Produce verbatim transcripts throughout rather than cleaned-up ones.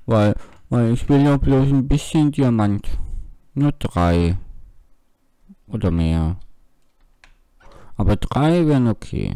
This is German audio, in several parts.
Weil, weil ich will ja bloß ein bisschen Diamant. Nur drei. Oder mehr. Aber drei wären okay.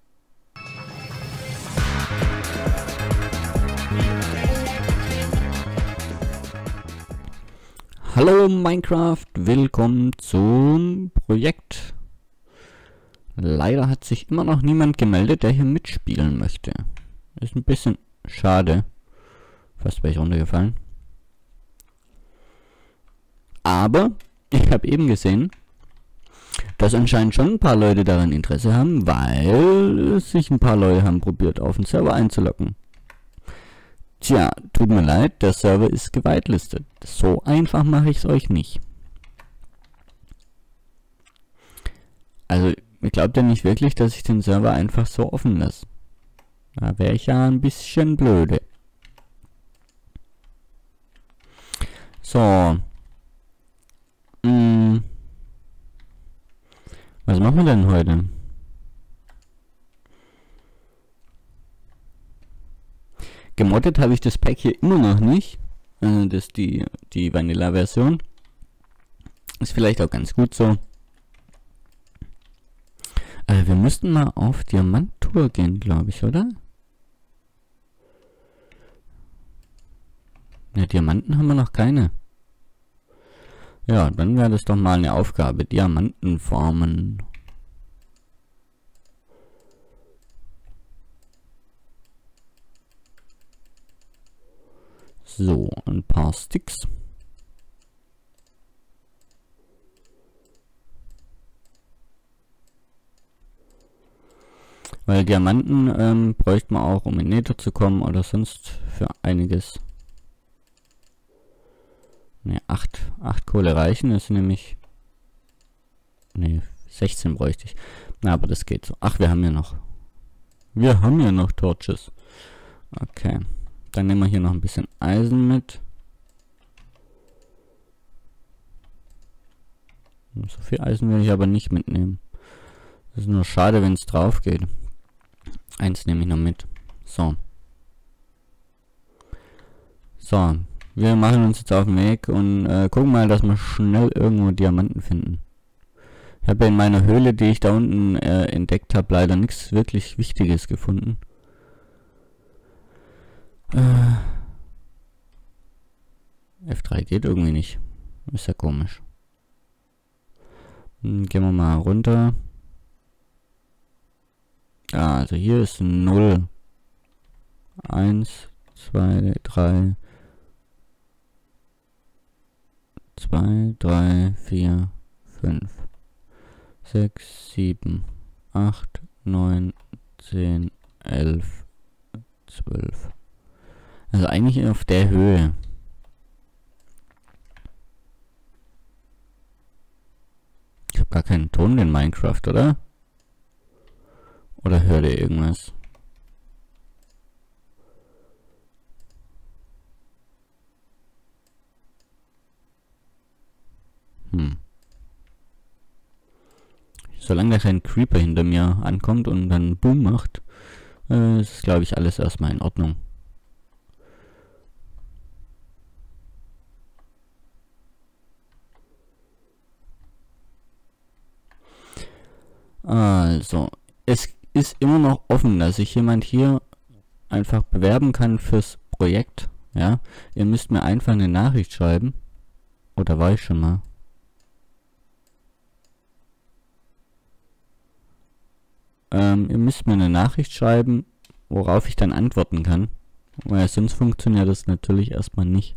Hallo Minecraft, willkommen zum Projekt. Leider hat sich immer noch niemand gemeldet, der hier mitspielen möchte. Ist ein bisschen schade. Fast wäre ich runtergefallen. Aber ich habe eben gesehen, dass anscheinend schon ein paar Leute daran Interesse haben, weil sich ein paar Leute haben probiert, auf den Server einzuloggen. Tja, tut mir leid, der Server ist gewitelistet. So einfach mache ich es euch nicht. Also, ihr glaubt ja nicht wirklich, dass ich den Server einfach so offen lasse. Da wäre ich ja ein bisschen blöde. So. Hm. Was machen wir denn heute? Gemoddet habe ich das Pack hier immer noch nicht. Also das ist die, die Vanilla-Version. Ist vielleicht auch ganz gut so. Äh, wir müssten mal auf Diamanttour gehen, glaube ich, oder? Ja, Diamanten haben wir noch keine. Ja, dann wäre das doch mal eine Aufgabe. Diamanten farmen. So, ein paar Sticks. Weil Diamanten ähm, bräuchte man auch, um in Nether zu kommen oder sonst für einiges. Ne, acht, acht Kohle reichen, das sind nämlich... Ne, sechzehn bräuchte ich. Na, aber das geht so. Ach, wir haben ja noch... Wir haben ja noch Torches. Okay. Dann nehmen wir hier noch ein bisschen Eisen mit. So viel Eisen will ich aber nicht mitnehmen. Das ist nur schade, wenn es drauf geht. Eins nehme ich noch mit. So. So. Wir machen uns jetzt auf den Weg und äh, gucken mal, dass wir schnell irgendwo Diamanten finden. Ich habe in meiner Höhle, die ich da unten äh, entdeckt habe, leider nichts wirklich Wichtiges gefunden. Äh, F drei geht irgendwie nicht. Ist ja komisch. Hm, gehen wir mal runter. Ah, also hier ist null. eins, zwei, drei. zwei, drei, vier, fünf, sechs, sieben, acht, neun, zehn, elf, zwölf. Also eigentlich auf der Höhe. Ich habe gar keinen Ton in Minecraft, oder? Oder hört ihr irgendwas? Hm. Solange da kein Creeper hinter mir ankommt und dann Boom macht, äh, ist, glaube ich, alles erstmal in Ordnung. Also, es ist immer noch offen, dass sich jemand hier einfach bewerben kann fürs Projekt. Ja, ihr müsst mir einfach eine Nachricht schreiben. Oder war ich schon mal? Ähm, ihr müsst mir eine Nachricht schreiben, worauf ich dann antworten kann. Weil sonst funktioniert das natürlich erstmal nicht.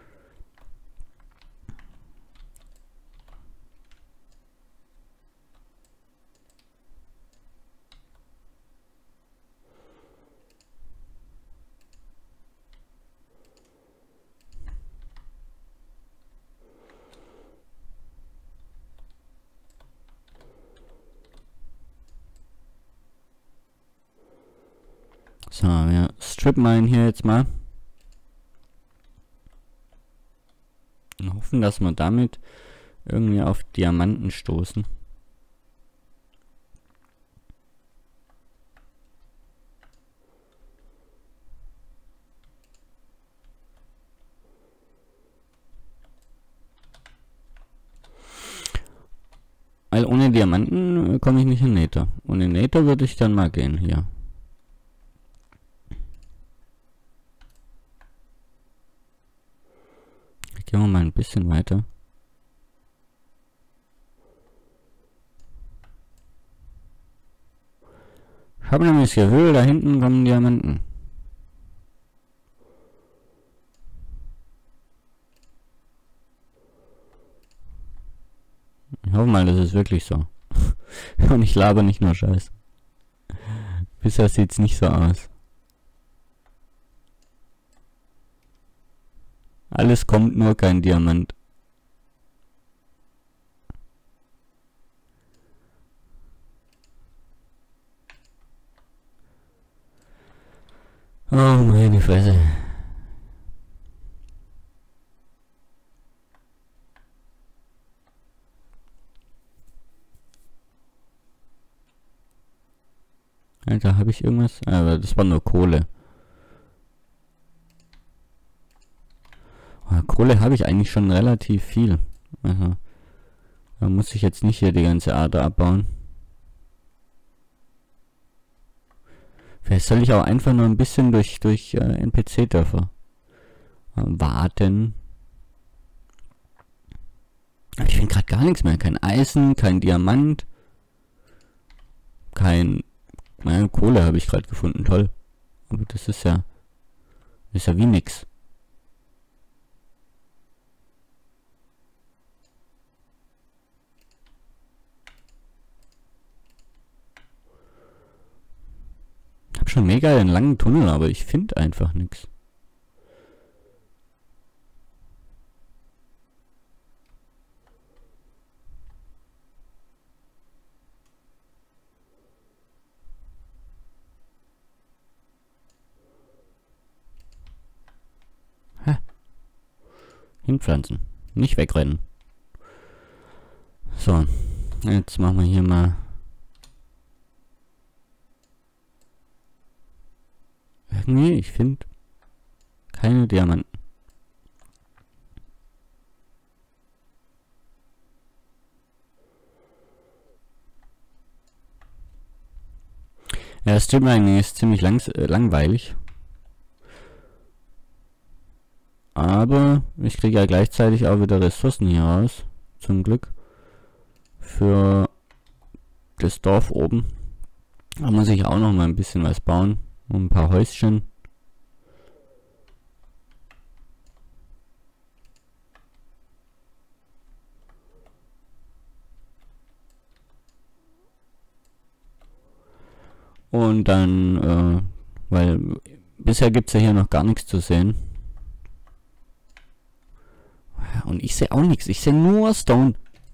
So, wir strip-minen hier jetzt mal. Und hoffen, dass wir damit irgendwie auf Diamanten stoßen. Weil ohne Diamanten komme ich nicht in Nether. Und in Nether würde ich dann mal gehen hier. Gehen wir mal ein bisschen weiter. Ich habe nämlich das Gefühl, da hinten kommen Diamanten. Ich hoffe mal, das ist wirklich so. Und ich laber nicht nur Scheiß. Bisher sieht es nicht so aus. Alles kommt, nur kein Diamant. Oh meine Fresse. Alter, habe ich irgendwas? Aber das war nur Kohle. Oh, Kohle habe ich eigentlich schon relativ viel. Also, da muss ich jetzt nicht hier die ganze Ader abbauen. Vielleicht soll ich auch einfach nur ein bisschen durch, durch äh, N P C-Dörfer äh, warten. Aber ich finde gerade gar nichts mehr. Kein Eisen, kein Diamant, kein... Naja, Kohle habe ich gerade gefunden, toll. Aber das ist ja... ist ja wie nix. Ich habe schon mega einen langen Tunnel, aber ich finde einfach nichts. Hä? Hinpflanzen. Nicht wegrennen. So. Jetzt machen wir hier mal... Irgendwie, ich finde keine Diamanten. Ja, das Streamlining ist ziemlich langs äh, langweilig. Aber ich kriege ja gleichzeitig auch wieder Ressourcen hier raus. Zum Glück. Für das Dorf oben. Da muss ich auch noch mal ein bisschen was bauen. Und ein paar Häuschen. Und dann, äh, weil bisher gibt es ja hier noch gar nichts zu sehen. Und ich sehe auch nichts. Ich sehe nur Stone.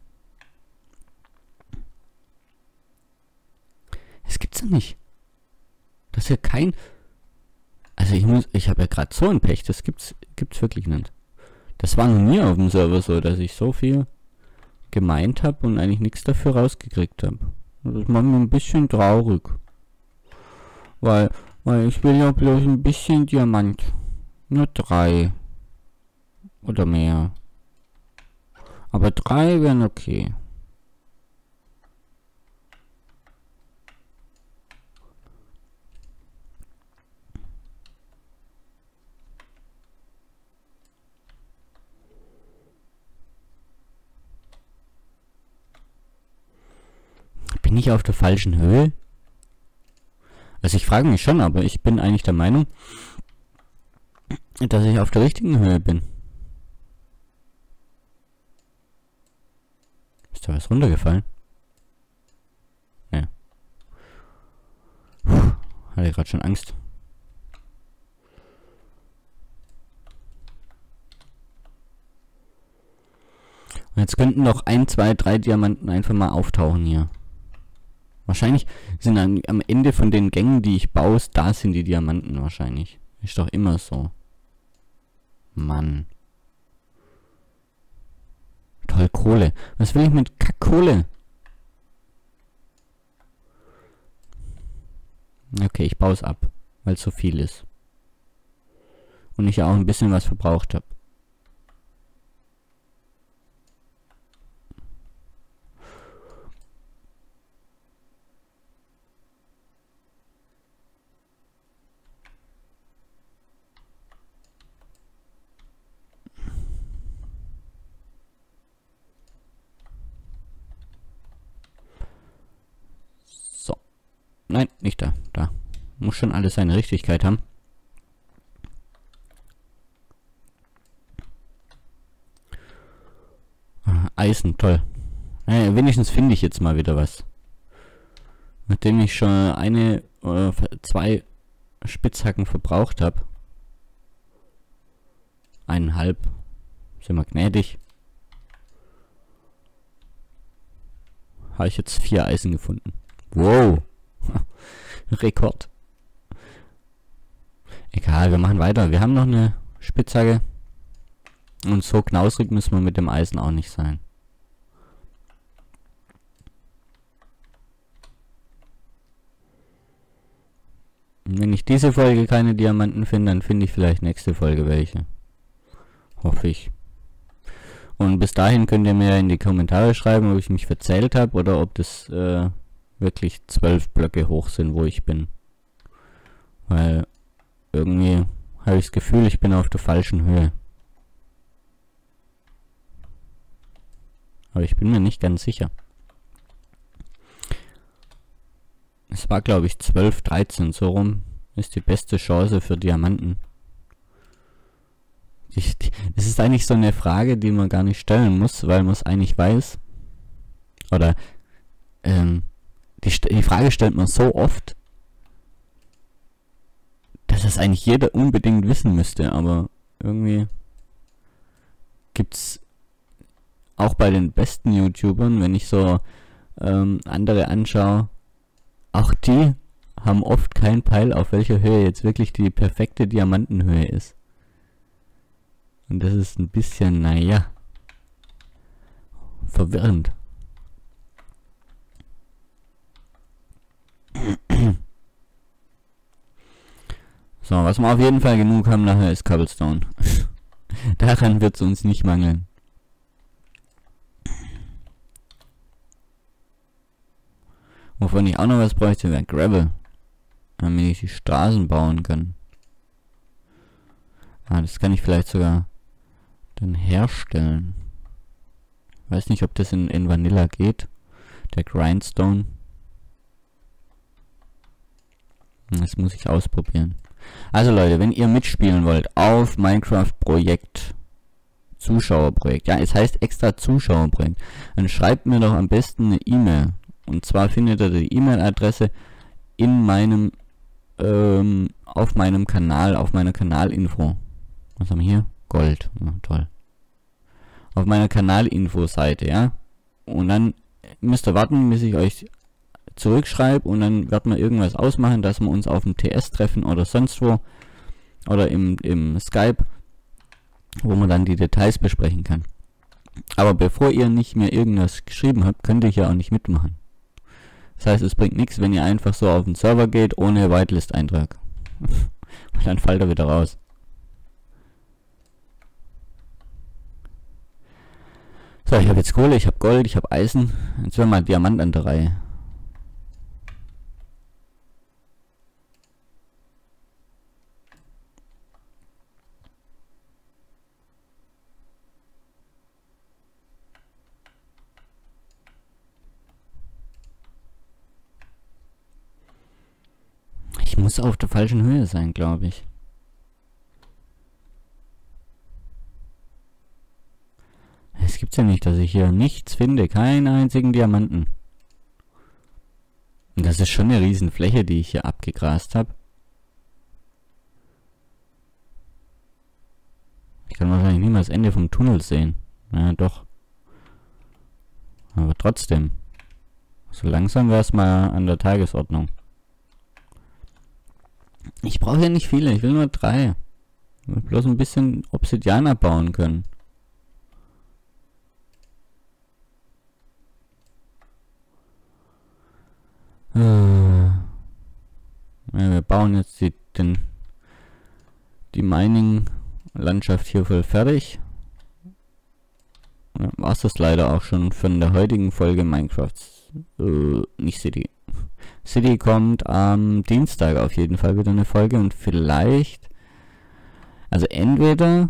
Es gibt's ja nicht. Das ist ja kein... Also ich muss... Ich habe ja gerade so ein Pech. Das gibt's, gibt's wirklich nicht. Das war noch nie auf dem Server so, dass ich so viel gemeint habe und eigentlich nichts dafür rausgekriegt habe. Das macht mir ein bisschen traurig. Weil, weil ich will ja bloß ein bisschen Diamant. Nur drei. Oder mehr. Aber drei wären okay. Bin ich auf der falschen Höhe? Also ich frage mich schon, aber ich bin eigentlich der Meinung, dass ich auf der richtigen Höhe bin. Ist da was runtergefallen? Ja. Puh, hatte ich gerade schon Angst. Und jetzt könnten doch ein, zwei, drei Diamanten einfach mal auftauchen hier. Wahrscheinlich sind am, am Ende von den Gängen, die ich baue, da sind die Diamanten wahrscheinlich. Ist doch immer so. Mann. Toll, Kohle. Was will ich mit Kack-Kohle? Okay, ich baue es ab, weil es so viel ist. Und ich ja auch ein bisschen was verbraucht habe. Nein, nicht da. Da. Muss schon alles seine Richtigkeit haben. Ah, Eisen, toll. Naja, wenigstens finde ich jetzt mal wieder was. Nachdem ich schon eine oder zwei Spitzhacken verbraucht habe. Eineinhalb. Sind wir gnädig. Habe ich jetzt vier Eisen gefunden. Wow. Rekord. Egal, wir machen weiter. Wir haben noch eine Spitzhacke. Und so knausrig müssen wir mit dem Eisen auch nicht sein. Und wenn ich diese Folge keine Diamanten finde, dann finde ich vielleicht nächste Folge welche. Hoffe ich. Und bis dahin könnt ihr mir in die Kommentare schreiben, ob ich mich verzählt habe oder ob das äh, wirklich zwölf Blöcke hoch sind, wo ich bin. Weil irgendwie habe ich das Gefühl, ich bin auf der falschen Höhe. Aber ich bin mir nicht ganz sicher. Es war, glaube ich, zwölf, dreizehn, so rum ist die beste Chance für Diamanten. Ich, die, das ist eigentlich so eine Frage, die man gar nicht stellen muss, weil man es eigentlich weiß. Oder ähm, die, die Frage stellt man so oft, dass es eigentlich jeder unbedingt wissen müsste, aber irgendwie gibt's auch bei den besten YouTubern, wenn ich so ähm, andere anschaue, auch die haben oft keinen Peil, auf welcher Höhe jetzt wirklich die perfekte Diamantenhöhe ist. Und das ist ein bisschen, naja, verwirrend. So, was wir auf jeden Fall genug haben nachher ist Cobblestone. Daran wird es uns nicht mangeln. Wovon ich auch noch was bräuchte, wäre Gravel. Damit ich die Straßen bauen kann. Ah, das kann ich vielleicht sogar dann herstellen. Weiß nicht, ob das in, in Vanilla geht. Der Grindstone. Das muss ich ausprobieren. Also Leute, wenn ihr mitspielen wollt auf Minecraft Projekt, Zuschauerprojekt, ja, es heißt extra Zuschauerprojekt, dann schreibt mir doch am besten eine E-Mail. Und zwar findet ihr die E-Mail-Adresse in meinem, ähm, auf meinem Kanal, auf meiner Kanalinfo. Was haben wir hier? Gold. Ja, toll. Auf meiner Kanalinfo-Seite, ja. Und dann müsst ihr warten, bis ich euch zurückschreibe und dann werden wir irgendwas ausmachen, dass wir uns auf dem T S treffen oder sonst wo. Oder im, im Skype, wo man dann die Details besprechen kann. Aber bevor ihr nicht mehr irgendwas geschrieben habt, könnt ihr ja auch nicht mitmachen. Das heißt, es bringt nichts, wenn ihr einfach so auf den Server geht, ohne Whitelist-Eintrag. Und dann fällt er wieder raus. So, ich habe jetzt Kohle, ich habe Gold, ich habe Eisen. Jetzt wäre mal Diamant an der Reihe. Ich muss auf der falschen Höhe sein, glaube ich. Es gibt's ja nicht, dass ich hier nichts finde. Keinen einzigen Diamanten. Und das ist schon eine riesen Fläche, die ich hier abgegrast habe. Ich kann wahrscheinlich nicht mal das Ende vom Tunnel sehen. Ja, doch. Aber trotzdem. So langsam wäre es mal an der Tagesordnung. Ich brauche ja nicht viele, ich will nur drei. Ich will bloß ein bisschen Obsidian abbauen können. Äh. Ja, wir bauen jetzt die, den, die Mining-Landschaft hier voll fertig. Ja, war es das leider auch schon von der heutigen Folge Minecraft. Äh, nicht City. City kommt am Dienstag auf jeden Fall wieder eine Folge und vielleicht, also entweder,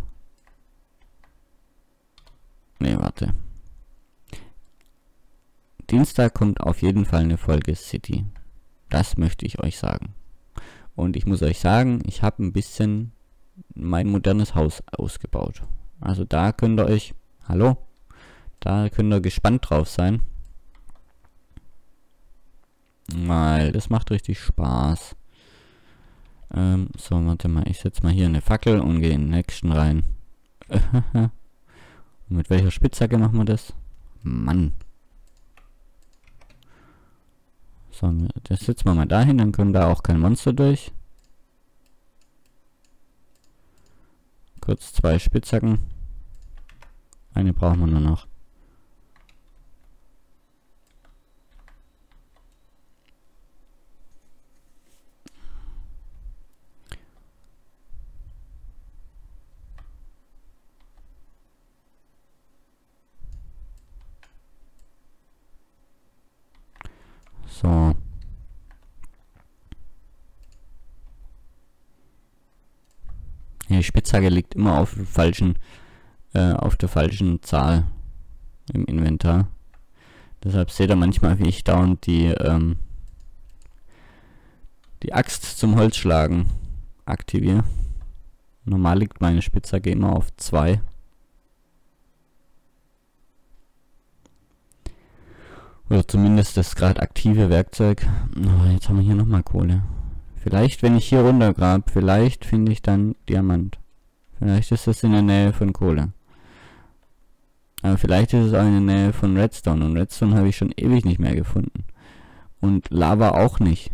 ne, warte. Dienstag kommt auf jeden Fall eine Folge City. Das möchte ich euch sagen. Und ich muss euch sagen, ich habe ein bisschen mein modernes Haus ausgebaut. Also da könnt ihr euch, hallo, da könnt ihr gespannt drauf sein. Weil das macht richtig Spaß. Ähm, so, warte mal, ich setze mal hier eine Fackel und gehe in den nächsten rein. Und mit welcher Spitzhacke machen wir das? Mann. So, das setzen wir mal dahin, dann können da auch kein Monster durch. Kurz zwei Spitzhacken. Eine brauchen wir nur noch. So. Die Spitzhacke liegt immer auf der falschen, äh, auf der falschen Zahl im Inventar. Deshalb seht ihr manchmal, wie ich dauernd die, ähm, die Axt zum Holzschlagen aktiviere. Normal liegt meine Spitzhacke immer auf zwei. Oder zumindest das gerade aktive Werkzeug. Oh, jetzt haben wir hier nochmal Kohle. Vielleicht, wenn ich hier runter grab, vielleicht finde ich dann Diamant. Vielleicht ist das in der Nähe von Kohle. Aber vielleicht ist es auch in der Nähe von Redstone. Und Redstone habe ich schon ewig nicht mehr gefunden. Und Lava auch nicht.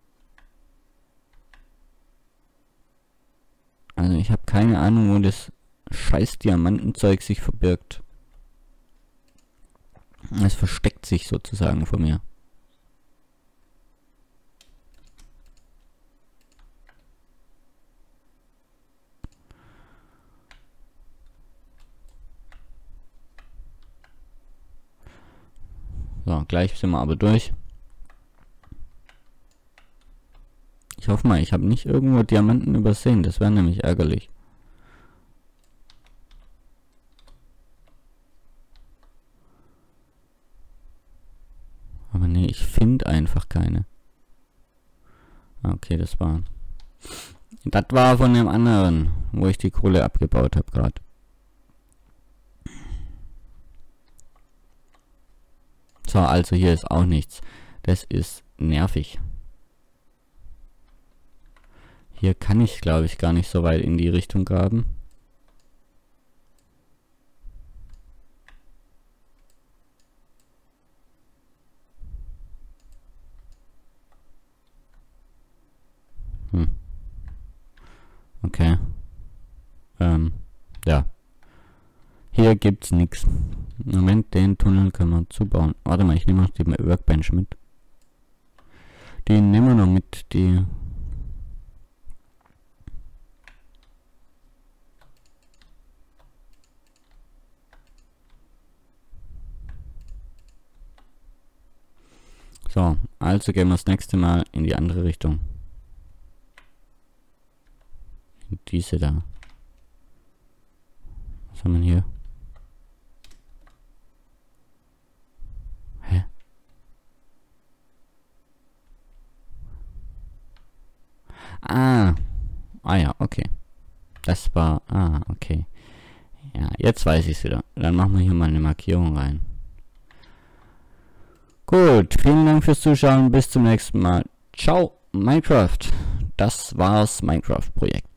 Also ich habe keine Ahnung, wo das scheiß Diamantenzeug sich verbirgt. Es versteckt sich sozusagen vor mir. So, gleich sind wir aber durch. Ich hoffe mal, ich habe nicht irgendwo Diamanten übersehen. Das wäre nämlich ärgerlich. Aber nee, ich finde einfach keine. Okay, das war... Das war von dem anderen, wo ich die Kohle abgebaut habe gerade. So, also hier ist auch nichts. Das ist nervig. Hier kann ich, glaube ich, gar nicht so weit in die Richtung graben. Hm. Okay. Ähm, ja. Hier gibt's nichts. Moment, den Tunnel können wir zubauen. Warte mal, ich nehme noch die Workbench mit. Die nehmen wir noch mit, die... So, also gehen wir das nächste Mal in die andere Richtung. In diese da. Was haben wir hier? Hä? Ah. Ah ja, okay. Das war... Ah, okay. Ja, jetzt weiß ich es wieder. Dann machen wir hier mal eine Markierung rein. Gut, vielen Dank fürs Zuschauen. Bis zum nächsten Mal. Ciao, Minecraft. Das war's, Minecraft-Projekt.